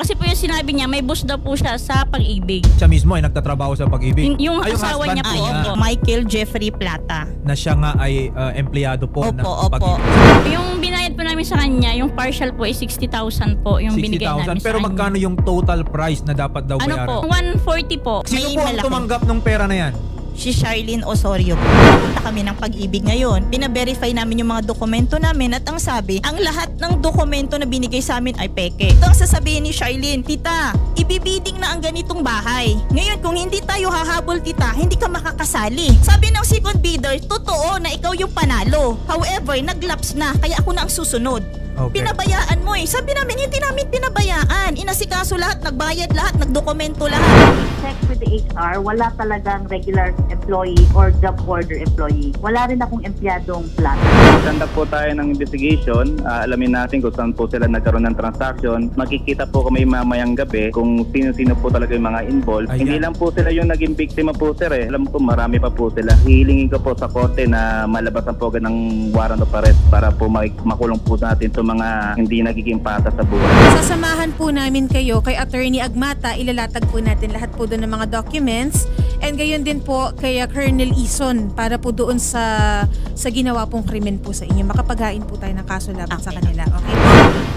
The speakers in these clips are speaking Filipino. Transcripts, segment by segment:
Kasi po yung sinabi niya, may boost daw po siya sa Pag-ibig. Siya mismo ay nagtatrabaho sa Pag-ibig. Yung Ay, asawa niya po, husband opo. Michael Jeffrey Plata. Na siya nga ay empleyado po ng Opo. Pag-ibig. Yung binayad po namin sa kanya, yung partial po is 60,000 po yung binigay namin 60,000. sa Pero kanya. magkano yung total price na dapat daw Ano bayaran? po? 140 po. Sino May po ang malaki. tumanggap ng pera na yan? Si Charlene Osorio. Punta kami ng Pag-ibig ngayon. Pina-verify namin yung mga dokumento namin at ang sabi, ang lahat ng dokumento na binigay sa amin ay peke. Ito ang sasabihin ni Charlene, tita, ibibiding na ang ganitong bahay. Ngayon, kung hindi tayo hahabol, tita, hindi ka makakasali. Sabi ng second bidder, totoo na ikaw yung panalo. However, naglaps na, kaya ako na ang susunod. Okay. Pinabayaan mo eh. Sabi namin, hindi namin pinabayaan. Inasikaso lahat, nagbayad lahat, nagdokumento lahat. Check with the HR, wala talagang regular employee or job order employee. Wala rin akong empleyadong plata. Maganda po tayo ng investigation. Alamin natin kung saan po sila nagkaroon ng transaction. Makikita po kami mamayang gabi kung sino-sino po talaga yung mga involved. Ayan. Hindi lang po sila yung naging biktima po sir eh. Alam po marami pa po sila. Hihilingin ko po sa korte na malabasan po agad ng warrant of arrest para po makulong po natin itong mga hindi nagiging patas sa buhay. Sasamahan po namin kayo kay Attorney Agmata. Ilalatag po natin lahat po doon ng mga documents. And gayon din po kay Colonel Ison para po doon sa ginawa pong krimen po sa inyo. Makapaghain po tayo ng kaso laban sa kanila. Okay po?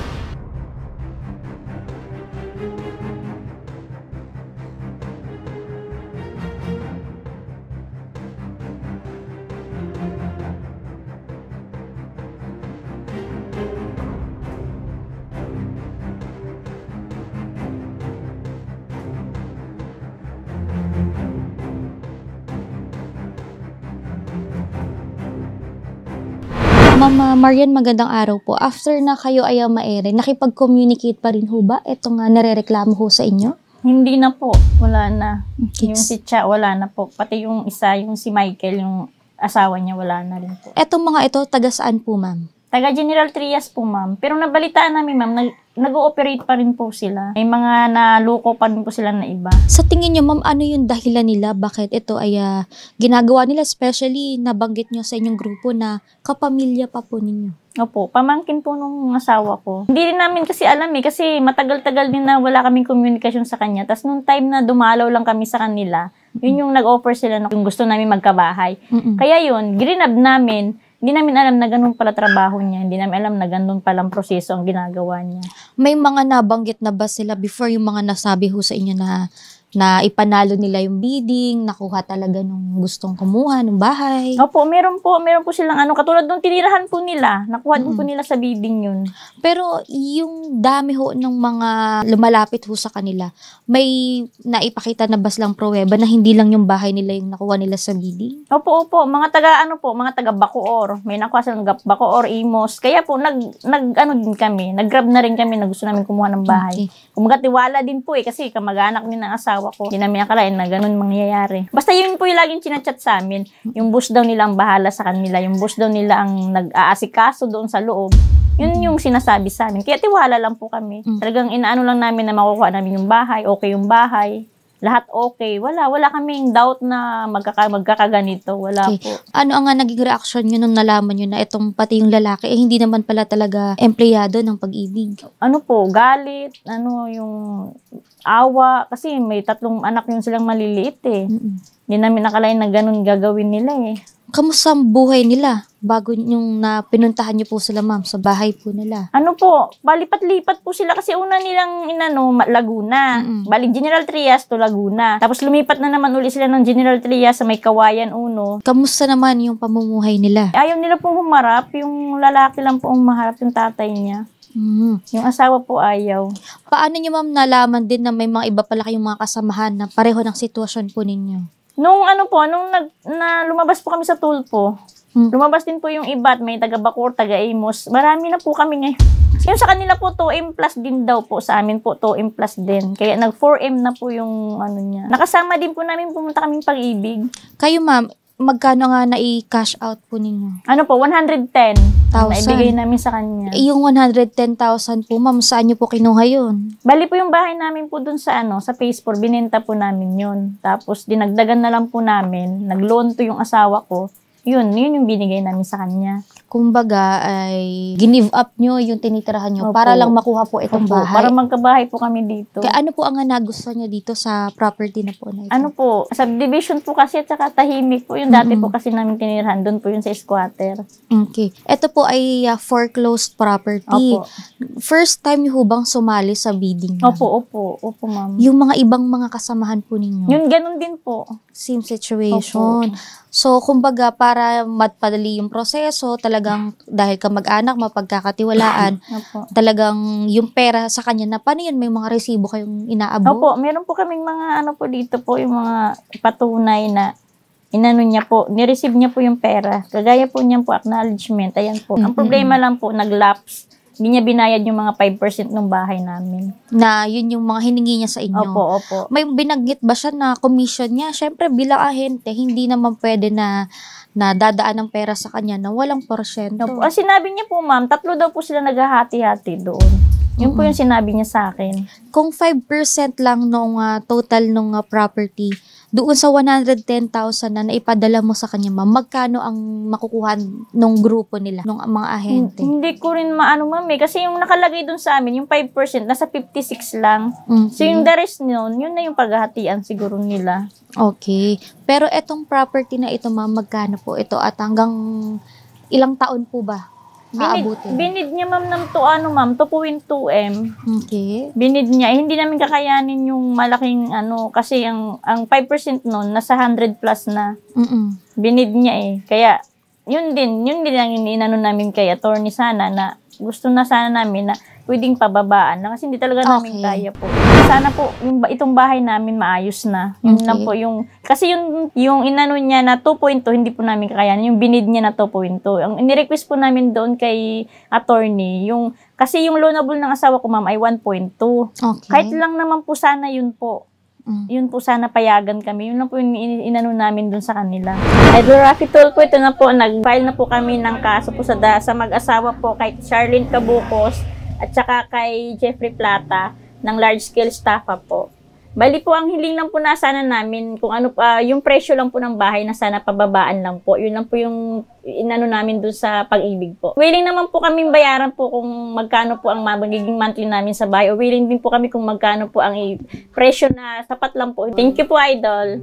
Mama Marian, magandang araw po. After na kayo ay maere, nakipag-communicate pa rin ho ba? Ito nga narereklamo ho sa inyo? Hindi na po. Wala na. Okay. Yung si Cha, wala na po. Pati yung isa, yung si Michael, yung asawa niya, wala na rin po. Etong mga ito, taga saan po, ma'am? Taga General Trias po, ma'am. Pero nabalitaan namin, ma'am, nag-ooperate pa rin po sila. May mga naluko pa rin po sila na iba. Sa tingin nyo, ma'am, ano yung dahilan nila? Bakit ito ay ginagawa nila? Especially, nabanggit nyo sa inyong grupo na kapamilya pa po ninyo. Opo, pamangkin po nung asawa ko. Hindi rin namin kasi alam eh, kasi matagal-tagal din na wala kaming komunikasyon sa kanya. Tapos nung time na dumalaw lang kami sa kanila, yun yung nag-offer sila na yung gusto namin magkabahay. Kaya yun, grinab namin. Hindi namin alam na ganun pala trabaho niya. Hindi namin alam na ganun palang proseso ang ginagawa niya. May mga nabanggit na ba sila before yung mga nasabi ho sa inyo na ipanalo nila yung bidding, nakuha talaga nung gustong kumuha ng bahay? Opo, meron po silang katulad nung tinirahan po nila. Nakuha din po nila sa bidding yun. Pero yung dami ho ng mga lumalapit ho sa kanila, may naipakita na ba silang pruweba na hindi lang yung bahay nila yung nakuha nila sa bidding? Opo, mga taga Bacoor. May nakuha silang Bacoor, Imos. Kaya po, din kami, nag-grab na rin kami na gusto namin kumuha ng bahay. Okay. Kumaga tiwala din po kasi kamag-anak din ng asawa ko. Hindi namin akalain na ganun mangyayari. Basta yun po yung laging chinachat sa amin. Yung boss daw nila ang bahala sa kanila. Yung boss daw nila ang nag-aasikaso doon sa loob. Yun yung sinasabi sa amin. Kaya tiwala lang po kami. Talagang inaano lang namin na makukuha namin yung bahay. Okay yung bahay. Lahat okay. Wala kaming doubt na magkakaganito. Wala Okay. po. Ano ang naging reaction nyo nung nalaman nyo na itong pati yung lalaki, hindi naman pala talaga empleyado ng Pag-ibig? Ano po, galit, yung awa. Kasi may 3 anak yung silang maliliit eh. Hindi namin nakalain na ganun gagawin nila eh. Kamusta ang buhay nila bago yung pinuntahan nyo po sila, ma'am, sa bahay po nila? Ano po, palipat-lipat po sila kasi una nilang Laguna. Bali General Trias to Laguna. Tapos lumipat na naman uli sila ng General Trias sa may Kawayan Uno. Kamusta naman yung pamumuhay nila? Ayaw nila pong humarap, yung lalaki lang po ang maharap yung tatay niya. Yung asawa po ayaw. Paano nyo, ma'am, nalaman din na may mga iba pala kayong mga kasamahan na pareho ng sitwasyon po ninyo? Nung lumabas po kami sa Tulpo, lumabas din po yung iba at may taga Bacoor, taga Imos. Marami na po kami ngayon. Yung sa kanila po 2M plus din daw po. Sa amin po 2M plus din. Kaya nag 4M na po yung niya. Nakasama din po namin pumunta kaming Pag-ibig. Kayo, ma'am, magkano nga na-i-cash out po ninyo? 110,000 naibigay namin sa kanya. Yung 110,000 po, ma'am, saan nyo po kinuha yun? Bali po yung bahay namin po dun sa sa Phase 4, binenta po namin yun. Tapos dinagdagan na lang po namin, nag-loan to yung asawa ko. Yun yung binigay namin sa kanya. kumbaga ay give up nyo yung tinitirahan nyo Opo. para lang makuha po itong Opo, bahay. para magkabahay po kami dito. Kaya ano po ang nagustuhan nyo dito sa property na po na ito? Ano po, subdivision po kasi at saka tahimik po. Yung dati po kasi namin tinirahan, doon po yun sa squatter. Okay. Ito po ay foreclosed property. Opo. First time nyo bang sumali sa bidding? ma'am? Opo, ma'am. Yung mga ibang mga kasamahan po ninyo? Yun, ganun din po. Same situation. So, kumbaga, para madpadali yung proseso, talagang dahil kamag-anak, mapagkakatiwalaan, Opo. talagang yung pera sa kanya na paano yun? May mga resibo kayong inaabot? Opo, meron po kaming mga ano po dito po, yung mga patunay na inano niya po, nireceive niya po yung pera. Kagaya po niyan po, acknowledgement. Ayan po. Ang problema lang po, nag-lapse. Hindi niya binayad yung mga 5% ng bahay namin. Na yun yung mga hiningi niya sa inyo? Opo. May binanggit ba siya na commission niya? Siyempre, bilang ahente, hindi naman pwede na dadaan ng pera sa kanya na walang porsyento. Opo. Sinabi niya po, ma'am, 3 daw po sila naghahati-hati doon. Yun po yung sinabi niya sa akin. Kung 5% lang nung total nung property, doon sa 110,000 na naipadala mo sa kanya, ma'am, magkano ang makukuha nung grupo nila, nung mga ahente? Hindi ko rin maano, ma'am, kasi yung nakalagay doon sa amin, yung 5%, nasa 56 lang. So yung the rest nun, yun na yung paghahatian siguro nila. Okay. Pero etong property na ito, ma'am, magkano po ito at hanggang ilang taon po ba aabutin? Binid niya, ma'am, ng 2.2M. Okay. Binid niya. Hindi namin kakayanin yung malaking kasi ang 5% nun, nasa 100 plus na. Binid niya Kaya, yun din ang inano namin kay attorney sana na gusto na sana namin na pwedeng pababaan na kasi hindi talaga namin kaya po. Sana po itong bahay namin maayos na. Yun lang po yung kasi yung inano niya na 2.2 hindi po namin kakayanin, yung binid niya na 2.2. Ang ni-request po namin doon kay attorney, kasi yung loanable ng asawa ko, ma'am, ay 1.2. Okay. Kahit lang naman po sana yun po. Yun po sana payagan kami. Yun lang po yung inano namin dun sa kanila. Idol Rafi Tol po, ito na po, nag-file na po kami ng kaso po sa mag-asawa po kay Charlene Cabucos at saka kay Jeffrey Plata ng large scale estafa po. Bali po, ang hiling lang po na sana namin kung ano yung presyo lang po ng bahay na sana pababaan lang po. Yun lang po yung inano namin dun sa Pag-ibig po. Willing naman po kaming bayaran po kung magkano po ang magiging monthly namin sa bahay o willing din po kami kung magkano po ang presyo na sapat lang po. Thank you po, Idol.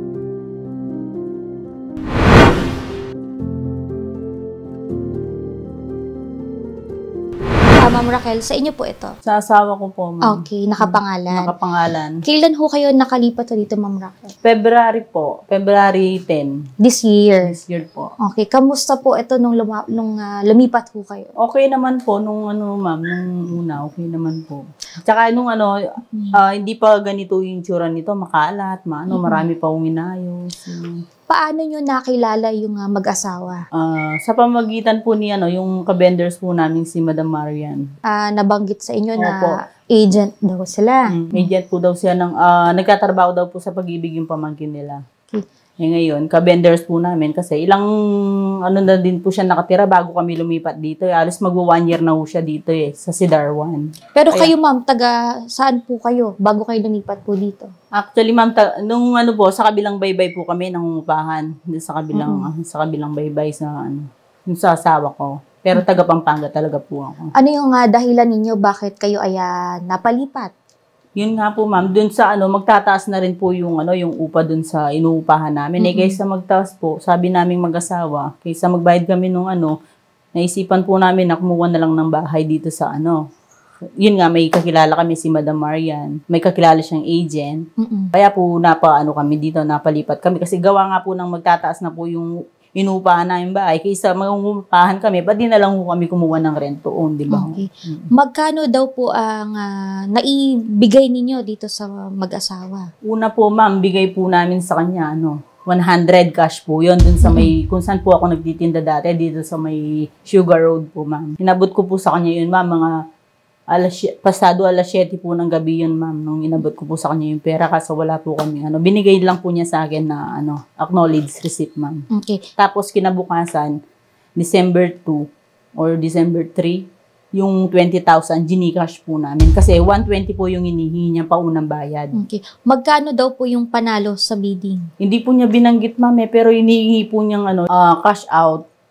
Ma'am Raquel, sa inyo po ito? Sa asawa ko po, ma'am. Okay, nakapangalan. Nakapangalan. Kailan ho kayo nakalipat dito, Ma'am Raquel? February po. February 10. This year. This year po. Okay, kamusta po ito nung lumipat ho kayo? Okay naman po nung ma'am, nung una, okay naman po. Tsaka nung hindi pa ganito yung tsura nito, makalat, marami pa uminayos. Paano nyo nakilala yung mag-asawa? Sa pamagitan po ni yung ka-vendors po namin si Madam Marian. Nabanggit sa inyo na Opo. agent daw sila. Agent po daw siya nagtatrabaho daw po sa Pag-ibig yung pamangkin nila. Okay. Ngayon, ka-vendors po namin kasi ilang na din po siya nakatira bago kami lumipat dito. Alos magwa 1 year na po siya dito sa Cedar 1. Pero kayo, ma'am, taga saan po kayo bago kayo lumipat po dito? Actually, ma'am, nung po, sa kabilang baybay po kami nangungupahan. Sa kabilang baybay yung sa asawa ko. Pero taga Pampanga talaga po ako. Ano yung dahilan ninyo bakit kayo ay napalipat? Yun nga po, ma'am, dun sa magtataas na rin po yung upa dun sa inuupahan namin. Kaysa magtaas po, sabi naming mag-asawa, kaysa magbayad kami nung naisipan po namin na kumuha na lang ng bahay dito sa Yun nga, may kakilala kami si Madam Marian. May kakilala siyang agent. Kaya po kami dito, napalipat kami. Kasi gawa nga po ng magtataas na po yung inuupahan namin bahay. Kaysa mag-upahan kami, ba't di na lang po kami kumuha ng rento on, di ba? Okay. Magkano daw po ang naibigay ninyo dito sa mag-asawa? Una po, ma'am, bigay po namin sa kanya, 100 cash po. Yun, dun sa may, kung saan po ako nagtitinda dati, dito sa may Sugar Road po, ma'am. Hinabot ko po sa kanya yun, ma'am, mga pasado alas 7 po ng gabi yun, ma'am, nung inabot ko po sa kanya yung pera kasi wala po kami, binigay lang po niya sa akin na, acknowledged receipt, ma'am. Okay. Tapos, kinabukasan, December 2 or December 3, yung 20,000, gincash po namin. Kasi 120 po yung hinihingi niya paunang bayad. Okay. Magkano daw po yung panalo sa bidding? Hindi po niya binanggit, ma'am, pero hinihingi po niyang cash out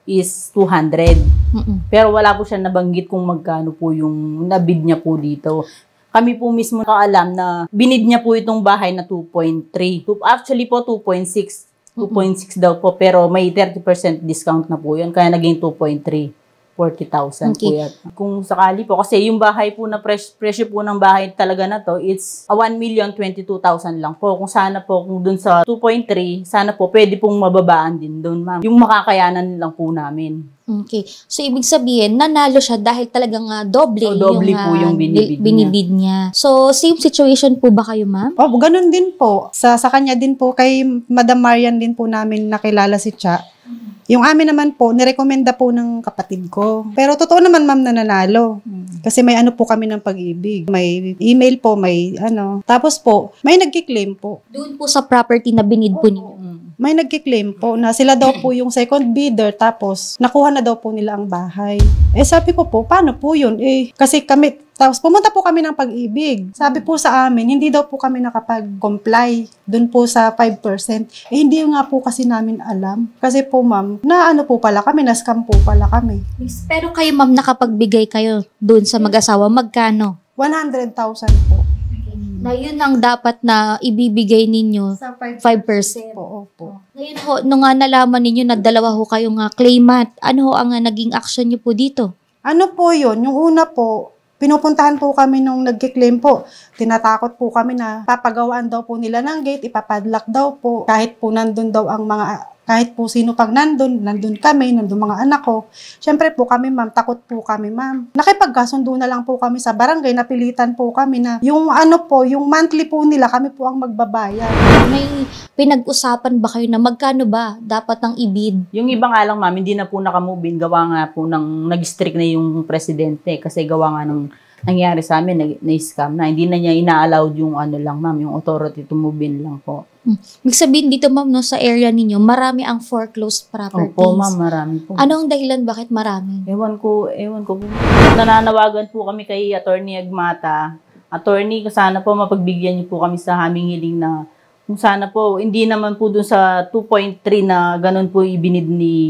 is 200. Mm-mm. Pero wala po siya nabanggit kung magkano po yung nabid niya po dito. Kami po mismo nakaalam na binid niya po itong bahay na 2.3. Actually po 2.6. 2.6 daw po, pero may 30% discount na po yun. Kaya naging 2.3. 40,000 po Okay. yan. Kung sakali po, kasi yung bahay po na presyo po ng bahay talaga na to, it's 1,022,000 lang po. Kung sana po, kung dun sa 2.3, sana po pwede pong mababaan din dun, ma'am. Yung makakayanan lang po namin. Okay. So, ibig sabihin, nanalo siya dahil talagang doble, Doble po yung binibid niya. binibid niya. So, same situation po ba kayo, ma'am? Oh, ganun din po. Sa kanya din po, kay Madam Marian din po namin nakilala si Cha. Yung amin naman po, nirekomenda po ng kapatid ko. Pero totoo naman, ma'am, na nanalo. Kasi may ano po kami ng pag-ibig. May email po, may ano. Tapos po, may nagkiklaim po. Doon po sa property na binid po ninyo. May nagkiklaim po na sila daw po yung second bidder, tapos nakuha na daw po nila ang bahay. Eh sabi ko po, paano po yun? Eh, kasi kami, tapos pumunta po kami ng pag-ibig. Sabi po sa amin, hindi daw po kami nakapag-comply dun po sa 5%. Eh hindi nga po kasi namin alam. Kasi po ma'am, na ano po pala kami, na-scam po pala kami. Pero kayo, ma'am, nakapagbigay kayo doon sa mag-asawa. Magkano? 100,000 po. Na yun ang dapat na ibibigay ninyo, Sa 5%. po, opo. Ngayon ho, nung nalaman ninyo na dalawa ho kayong claimant, ano ho ang naging action nyo po dito? Ano po yun? Yung una po, pinupuntahan po kami nung nagkiklaim po. Tinatakot po kami na papagawaan daw po nila ng gate, ipapadlock daw po. Kahit po nandun daw ang mga, kahit po sino pag nandun kami, nandun mga anak ko. Siyempre po kami ma'am, takot po kami ma'am. Nakipagkasundo na lang po kami sa barangay, napilitan po kami na yung ano po, yung monthly po nila, kami po ang magbabayad. May pinag-usapan ba kayo na magkano ba dapat ang ibid? Yung iba nga lang, ma'am, hindi na po nakamove in. Gawa nga po ng nag-strict na yung presidente. Kasi gawa nga ng nangyari sa amin, na-scam na. Hindi na niya ina-allowed yung ano lang, ma'am, yung authority to move in lang po. Ibig sabihin dito, ma'am, no, sa area ninyo, marami ang foreclosed properties. Opo, ma'am, marami po. Ano ang dahilan bakit marami? Ewan ko po. Nananawagan po kami kay Attorney Agmata. Attorney, sana po mapagbigyan niyo po kami sa aming hiling na kung sana po, hindi naman po dun sa 2.3 na ganun po ibinid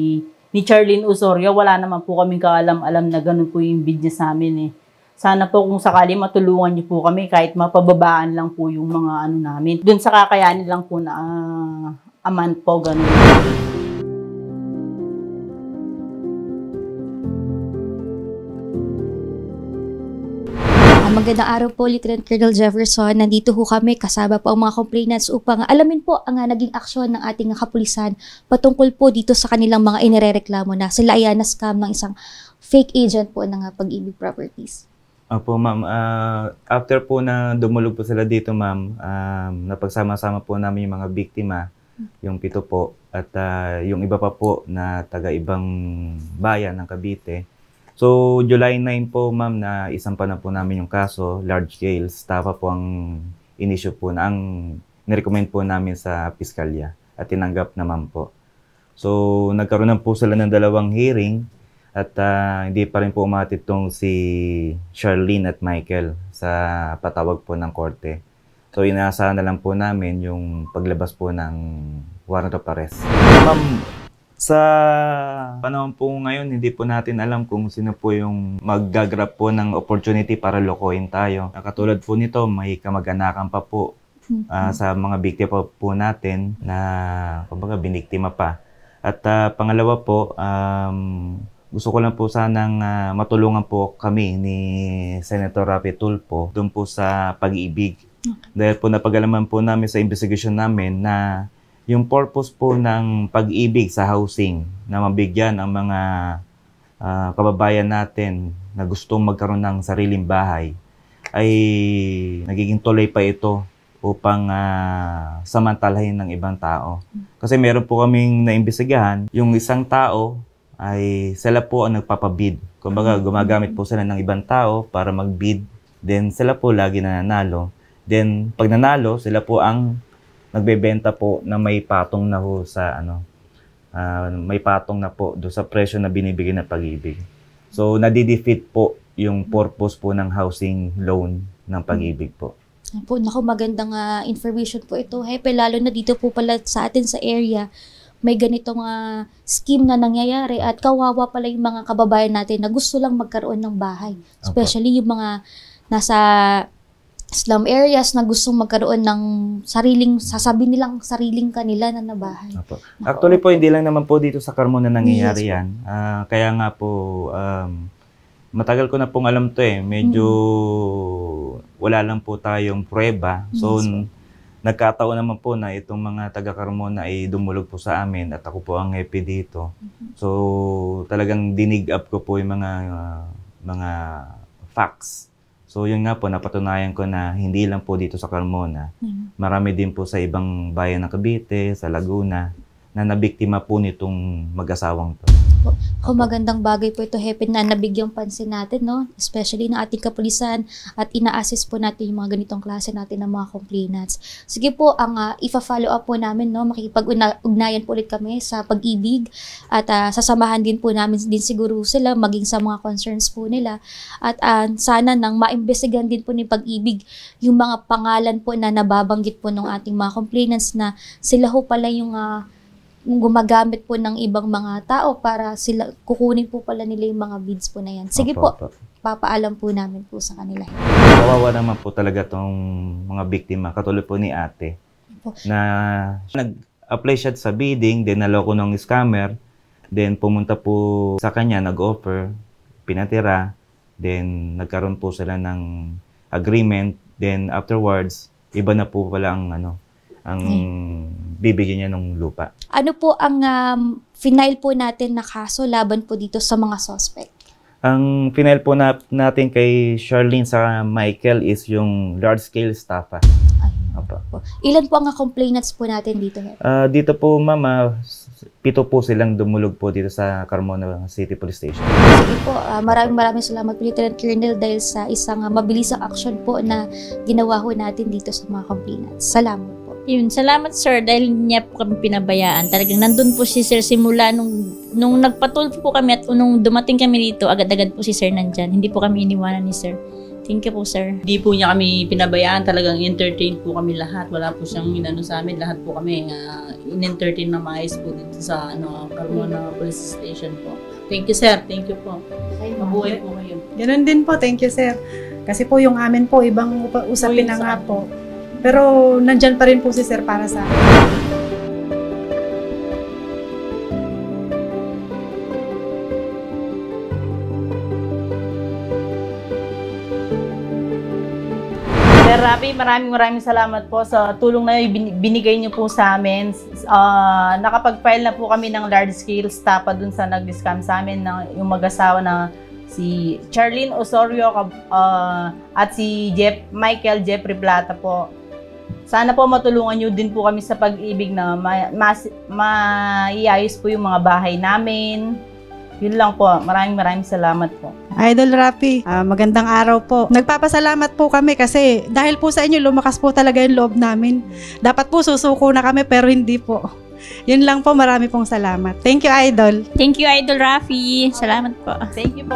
ni Charlene Osorio. Wala naman po kaming kaalam-alam na ganun po yung bid niya sa amin eh. Sana po kung sakali matulungan niyo po kami kahit mapababaan lang po yung mga ano namin. Dun sa kakayanin lang po na amount po, ganun. Magandang araw po, Lieutenant Colonel Jefferson. Nandito ho kami kasama po ang mga complainants upang alamin po ang naging aksyon ng ating kapulisan patungkol po dito sa kanilang mga inirereklamo na sila ay na-scam ng isang fake agent po ng Pag-ibig Properties. Opo, ma'am. After po na dumulog po sila dito, ma'am, napagsama-sama po namin yung mga biktima, yung 7 po, at yung iba pa po na taga-ibang bayan ng Cavite. So, July 9 po, ma'am, na isampa na po namin yung kaso, large scale. Tapa po ang in-issue po na, ang nirecommend po namin sa piskalya at tinanggap naman po. So, nagkaroon na po sila ng 2 hearing at hindi pa rin po umatid tong si Charlene at Michael sa patawag po ng korte. So, inaasahan na lang po namin yung paglabas po ng warrant of arrest. Ma'am, sa panahon po ngayon, hindi po natin alam kung sino po yung mag-grab po ng opportunity para lokohin tayo. Katulad po nito, may kamag-anakan pa po sa mga biktima po natin na kumbaga biniktima pa. At pangalawa po, gusto ko lang po sanang matulungan po kami ni Senator Rapi Tulfo doon po sa Pag-ibig. Dahil po napag-alaman po namin sa investigation namin na yung purpose po ng Pag-ibig sa housing na mabigyan ang mga kababayan natin na gustong magkaroon ng sariling bahay ay nagiging tuloy pa ito upang samantalahin ng ibang tao. Kasi meron po kaming naimbestigahan, yung isang tao ay sila po ang nagpapabid. Kumbaga gumagamit po sila ng ibang tao para magbid. Then sila po lagi nananalo. Then pag nanalo, sila po ang nagbebenta po na may patong na ho sa may patong na po do sa presyo na binibigay ng Pag-ibig. So nadidefeat po yung purpose po ng housing loan ng Pag-ibig po. Po, naku, magandang information po ito, Hepe, lalo na dito po pala sa atin sa area. may ganitong scheme na nangyayari at kawawa pala yung mga kababayan natin na gusto lang magkaroon ng bahay. Especially yung mga nasa slum areas na gustong magkaroon ng sasabi nilang sariling kanila na nabahay. Actually po, hindi lang naman po dito sa Carmona nangyayari yan. Kaya nga po, matagal ko na pong alam to medyo wala lang po tayong pruweba. So, nagkataon naman po na itong mga taga-Carmona ay dumulog po sa amin at ako po ang hepe dito. So, talagang dinig up ko po yung mga facts. So, yun nga po, napatunayan ko na hindi lang po dito sa Carmona. Marami din po sa ibang bayan ng Cavite, sa Laguna, na nabiktima po nitong mag-asawang to. Kung magandang bagay po ito, Hepe, na nabigyang pansin natin, no? Especially ng ating kapulisan at ina-assist po natin yung mga ganitong klase natin ng mga complainants. Sige po, ang ifa-follow up po namin, no? Makikipag-ugnayan po ulit kami sa Pag-ibig at sasamahan din po namin din siguro sila maging sa mga concerns po nila at sana nang maimbestigahan din po ni Pag-ibig yung mga pangalan po na nababanggit po ng ating mga complainants na sila ho pala yung gumagamit po ng ibang mga tao para sila kukunin po pala nila yung mga bids po na yan. Sige po, papaalam po namin po sa kanila. Kawawa naman po talaga tong mga biktima, katulad po ni ate, na nag-apply siya sa bidding, then naloko ng scammer, then pumunta po sa kanya, nag-offer, pinatira, then nagkaroon po sila ng agreement, then afterwards, iba na po pala ang bibigyan niya ng lupa. Ano po ang final po natin na kaso laban po dito sa mga suspect? Ang final po natin kay Charlene sa Michael is yung large-scale estafa. Ilan po ang complainants po natin dito? Dito po, ma'am, 7 po silang dumulog po dito sa Carmona City Police Station. Sige po, maraming salamat po Lieutenant Colonel dahil sa isang mabilisang action po na ginawa ho natin dito sa mga complainants. Salamat po. Yun, salamat sir dahil niya po kami pinabayaan. Talagang nandun po si sir simula nung nagpatulpo po kami at nung dumating kami dito, agad-agad po si sir nandyan. Hindi po kami iniwanan ni sir. Thank you po sir. Hindi po niya kami pinabayaan, talagang entertain po kami lahat. Wala po siyang inano sa amin, lahat po kami in-entertain na maayos po dito sa Carmona Police Station po. Thank you sir, thank you po. Mabuhay po kayo. Ganun din po, thank you sir. Kasi po yung amin po, ibang usapin na nga po. Pero nandyan pa rin po si sir para sa akin. Sir Rafi, maraming salamat po sa tulong na binigay niyo po sa amin. Nakapag-file na po kami ng large-scale estafa dun sa nag-scam sa amin yung mag-asawa na si Charlene Osorio at si Michael Jeffrey Plata po. Sana po matulungan nyo din po kami sa Pag-ibig na maiayos po yung mga bahay namin. Yun lang po. Maraming salamat po. Idol Rafi, magandang araw po. Nagpapasalamat po kami kasi dahil po sa inyo, lumakas po talaga yung loob namin. Dapat po susuko na kami pero hindi po. Yun lang po, marami pong salamat. Thank you, Idol. Thank you, Idol Rafi. Salamat po. Thank you po.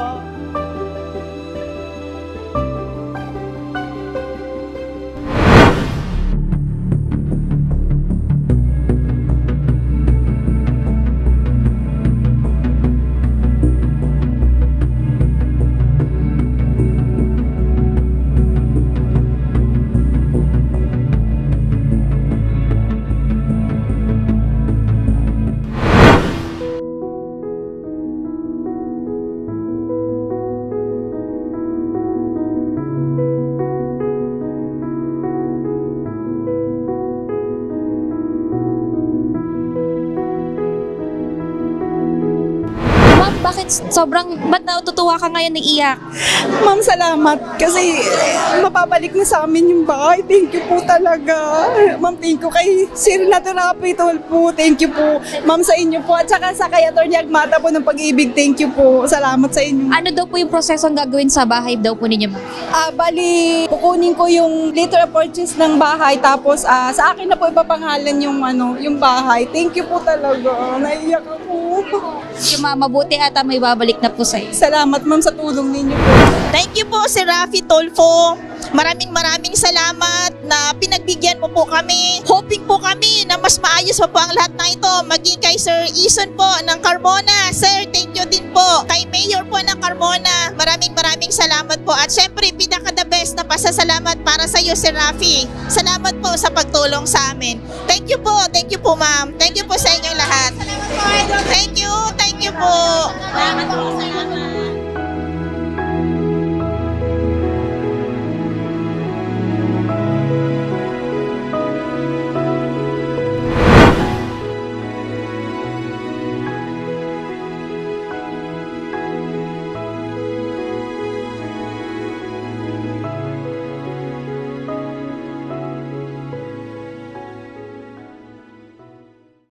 Ba't natutuwa ka ngayon ng iyak? Ma'am, salamat. Kasi mapabalik na sa amin yung bahay. Thank you po talaga. Ma'am, thank you kay Sir Naturapi po. Thank you po. Ma'am, sa inyo po. At saka sa kay Atty. Agmata po ng Pag-ibig. Thank you po. Salamat sa inyo. Ano daw po yung proseso ang gagawin sa bahay daw po ninyo? Bali, kukunin ko yung letter of purchase ng bahay. Tapos sa akin na po ipapangalan yung bahay. Thank you po talaga. Naiyak ako. Mabuti at at may babalik na po sa iyo. Salamat ma'am sa tulong ninyo po. Thank you po si Raffy Tolfo. Maraming salamat na pinagbigyan mo po kami. Hoping po kami na mas maayos pa po ang lahat na ito. Maging kay Sir Ison po ng Carmona. Sir, thank you din po. Kay Mayor po ng Carmona. Maraming salamat po. At syempre, pinaka the best na pasasalamat para sa iyo, Sir Raffy. Salamat po sa pagtulong sa amin. Thank you po ma'am. Thank you po sa inyong lahat. Thank you po. Salamat po.